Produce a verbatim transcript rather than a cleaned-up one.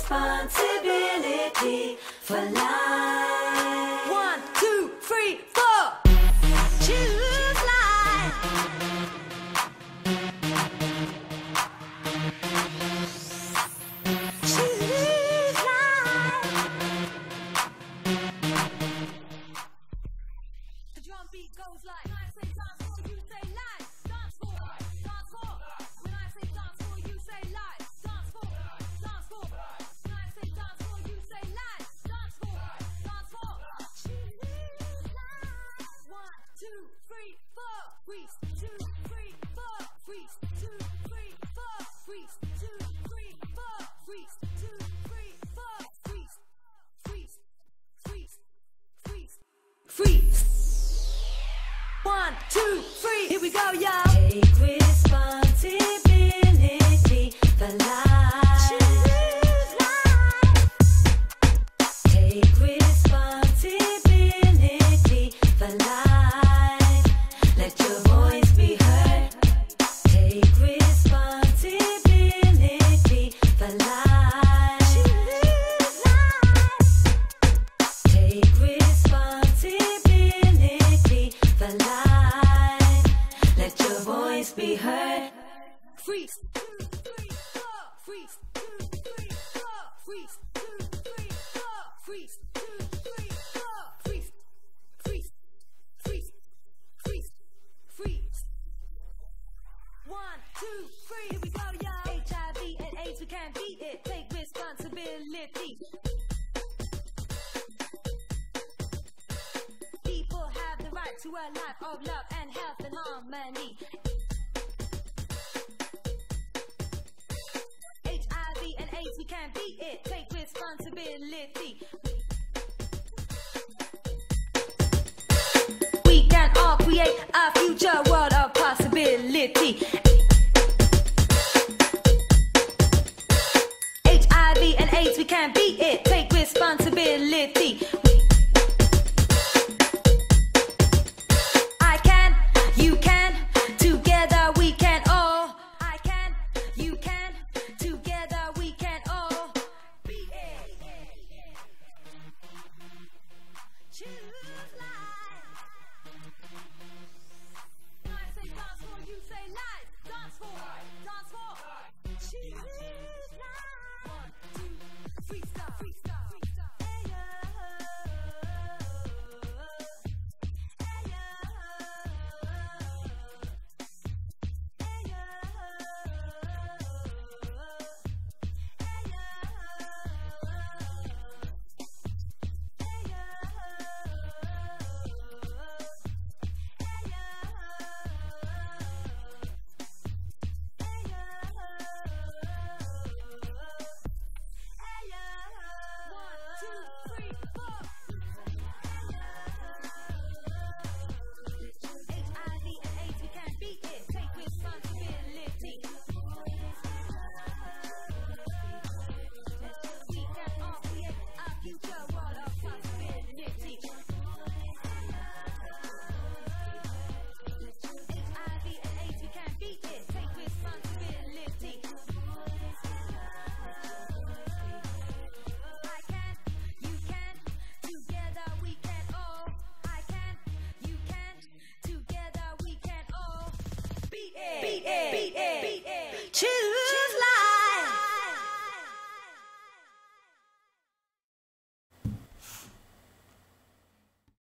responsibility for life. One, two, three, four. Choose life. Choose life. The drum beat goes like, when I say dance for, you say life. Dance for, dance for. When I say dance for, you say life. Dance for, dance for. When I say dance for, you say life. Dance for, dance for. Choose life. One, two, three, four. Freeze. Two, three, four. Freeze. Two, three, four. Freeze. Two, three, four. Freeze. Two, three, four. Freeze. Freeze. Freeze. Freeze. Freeze. One, two, three. Here we go, y'all. Take responsibility for life. Choose life. Take responsibility for life. Let your voice be heard. Take responsibility for life. Choose life. Take responsibility for life. Let your voice be heard. Freeze. Two, three, four. Freeze. Two, three, four. Freeze. Two, three, four. Freeze. Two, three, four. Freeze. Freeze. Freeze. Freeze. Freeze. One, two, three. Here we go, y'all. H I V and AIDS, we can't beat it. Take responsibility. People have the right to a life of love and health and harmony. H I V and AIDS, we can't beat it. Take responsibility. We can all create a future world of possibility. H I V and AIDS, we can't beat it. Take responsibility. I can, you can, together we can all. I can, you can, together we can all be it. Choose life. When I say dance for, you say life. Dance for, dance for. Choose life. One, two, freestyle, freestyle, freestyle. Hey yo, hey yo, hey yo, hey yo, hey yo, one, two, three, four. H I V and AIDS, we can't beat it. Take responsibility. We can all create a future world of possibility. H I V and AIDS, we can't beat it. Take responsibility. I can, you can, together we can all. I can, you can, together we can all beat it. Beat it. Beat it.